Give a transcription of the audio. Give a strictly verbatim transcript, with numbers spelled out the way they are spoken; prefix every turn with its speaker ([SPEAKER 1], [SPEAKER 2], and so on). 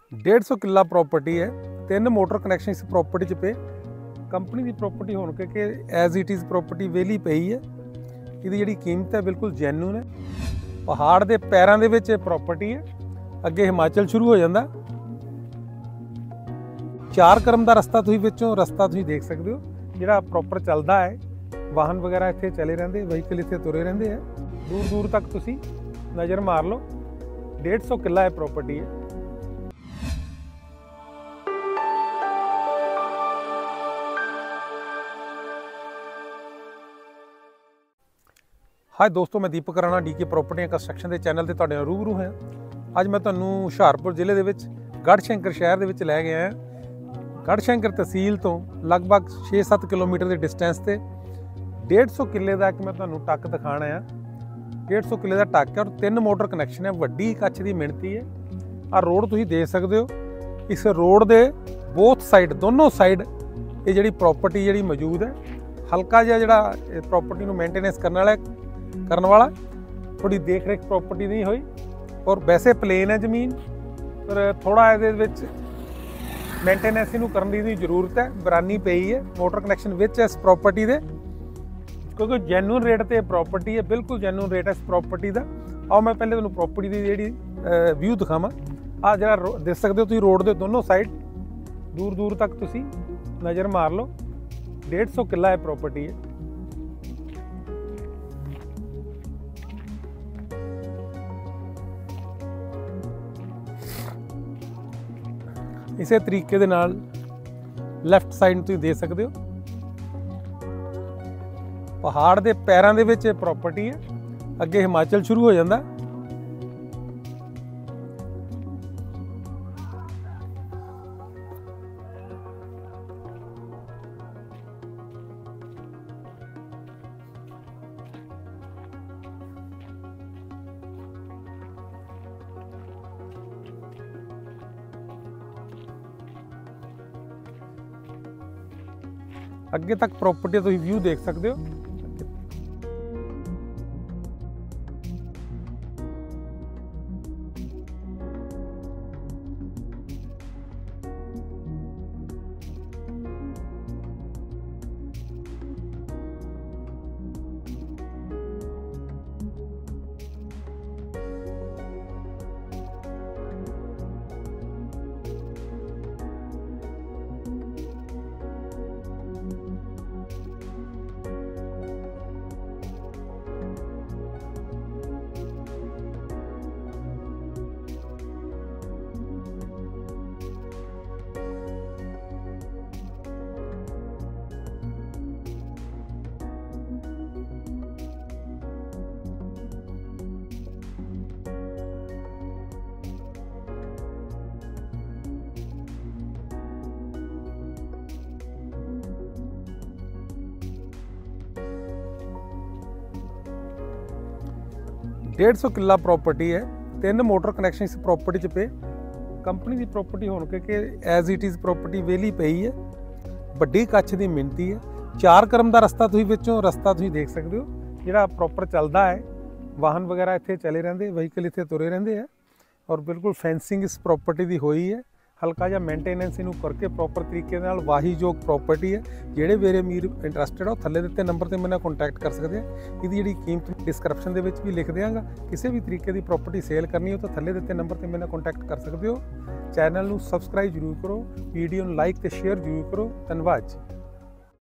[SPEAKER 1] डेढ़ सौ किला प्रॉपर्टी है, तीन मोटर कनैक्शन इस प्रॉपर्टी च पे कंपनी की प्रॉपर्टी होने करके एज इट इज़ प्रॉपर्टी वेली पई है। इसकी जिहड़ी कीमत है बिल्कुल जैन्यून है। पहाड़ के पैरों के विच प्रॉपर्टी है, अगे हिमाचल शुरू हो जाता। चार करम का रस्ता तुसीं विचों रस्ता तुसीं देख सकते हो, जिहड़ा प्रॉपर चलदा है। वाहन वगैरह इत्थे चले रहंदे, व्हीकल इत्थे तुरे रहंदे है। दूर दूर तक तुसीं नज़र मार लो। डेढ़ सौ किला है प्रॉपर्टी है। हाय दोस्तों, मैं Deepak Rana D K property construction के चैनल से तुहाडे नाल रूबरू हैं। अज मैं तुहानूं हुशियारपुर जिले दे विच गढ़शंकर शहर दे विच लै गया हां। गढ़शंकर तहसील तो लगभग छे सत्त किलोमीटर के डिस्टेंस से डेढ़ सौ किले का एक मैं तुहानूं टक दिखाना है। डेढ़ सौ किले का टक है और तीन मोटर कनैक्शन है। वड्डी कच्छ की मिणती है। आ रोड तुसीं देख सकते हो। इस रोड के बोथ साइड दोनों साइड ये जिहड़ी प्रॉपर्टी जिहड़ी मौजूद है, हल्का जिहा जिहड़ा प्रॉपर्टी नूं मेनटेनेंस करने वाला करने वाला थोड़ी देख रेख प्रॉपर्टी नहीं हुई। और वैसे प्लेन है जमीन, पर थोड़ा ये मेनटेनेंस नूं करने की जरूरत है। बरानी पई है मोटर कनैक्शन विच इस प्रॉपर्टी दे, क्योंकि जैन्यून रेट ते प्रॉपर्टी है, बिल्कुल जैन्यून रेट है इस प्रॉपर्टी का। आओ मैं पहले तुहानूं प्रॉपर्टी की जिहड़ी व्यू दिखावां। आ जिहड़ा देख सकते हो तुसीं रोड के दोनों साइड दूर दूर तक तुसीं नज़र मार लो। डेढ़ सौ किला है प्रॉपर्टी है। इसे तरीके दे नाल लैफ्ट साइड तुसीं देख सकते हो। पहाड़ के पैरों के विच प्रॉपर्टी है, अगे हिमाचल शुरू हो जाता। अगे तक प्रॉपर्टी तुसीं व्यू देख सकते हो। डेढ़ सौ किला प्रॉपर्टी है, तीन मोटर कनैक्शन इस प्रॉपर्टी च पे कंपनी की प्रॉपर्टी होने करके एज इट इज़ प्रॉपर्टी वेली पई है। वड्डी कच्छ की मिणती है। चार करम का रस्ता तुसीं विचों रस्ता तुसीं देख सकते हो, जिहड़ा प्रॉपर चलदा है। वाहन वगैरह इत्थे चले रहंदे, व्हीकल इत्थे तुरे रहंदे है। और बिल्कुल फेंसिंग इस प्रॉपर्टी की हुई है। हल्का जिहा मेनटेनेंस इनू करके प्रॉपर तरीके नाल वाहीयोग प्रॉपर्टी है। जिहड़े मेरे अमीर इंटरस्टेड हो थल्ले दित्ते नंबर ते मेरे नाल कॉन्टैक्ट कर सकते हैं। इसकी जिहड़ी कीमत डिस्क्रिप्शन दे विच भी लिख देंगा। किसी भी तरीके की प्रॉपर्टी सेल करनी हो तो थल्ले दित्ते नंबर ते मेरे नाल कॉन्टैक्ट कर सकते हो। चैनल नू सबसक्राइब जरूर करो, वीडियो नू लाइक ते शेयर जरूर करो। धन्यवाद जी।